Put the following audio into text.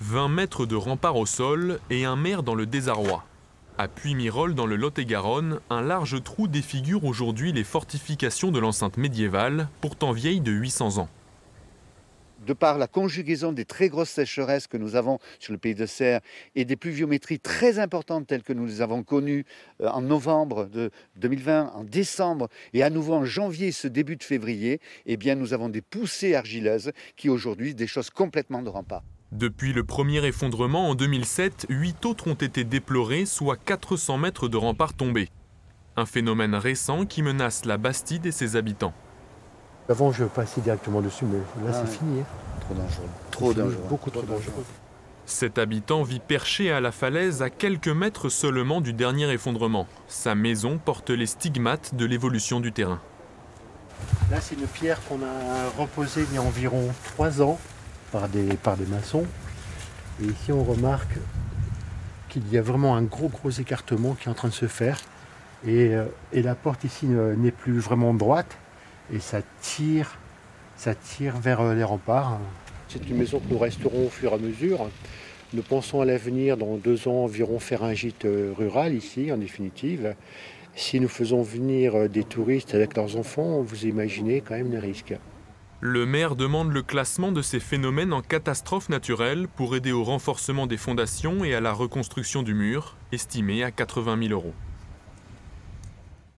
20 mètres de rempart au sol et un maire dans le désarroi. À Puymirol, dans le Lot-et-Garonne, un large trou défigure aujourd'hui les fortifications de l'enceinte médiévale, pourtant vieille de 800 ans. De par la conjugaison des très grosses sécheresses que nous avons sur le pays de Serres et des pluviométries très importantes telles que nous les avons connues en novembre de 2020, en décembre et à nouveau en janvier, ce début de février, eh bien nous avons des poussées argileuses qui aujourd'hui déchaussent complètement de remparts. Depuis le premier effondrement en 2007, 8 autres ont été déplorés, soit 400 mètres de remparts tombés. Un phénomène récent qui menace la Bastide et ses habitants. Avant, je passais directement dessus, mais là, c'est fini. Trop dangereux. Trop dangereux. Beaucoup trop dangereux. Cet habitant vit perché à la falaise à quelques mètres seulement du dernier effondrement. Sa maison porte les stigmates de l'évolution du terrain. Là, c'est une pierre qu'on a reposée il y a environ 3 ans par des maçons. Et ici, on remarque qu'il y a vraiment un gros écartement qui est en train de se faire. Et la porte ici n'est plus vraiment droite. Et ça tire vers les remparts. C'est une maison que nous resterons au fur et à mesure. Nous pensons à l'avenir, dans 2 ans environ, faire un gîte rural ici, en définitive. Si nous faisons venir des touristes avec leurs enfants, vous imaginez quand même les risques. Le maire demande le classement de ces phénomènes en catastrophe naturelle pour aider au renforcement des fondations et à la reconstruction du mur, estimé à 80 000 €.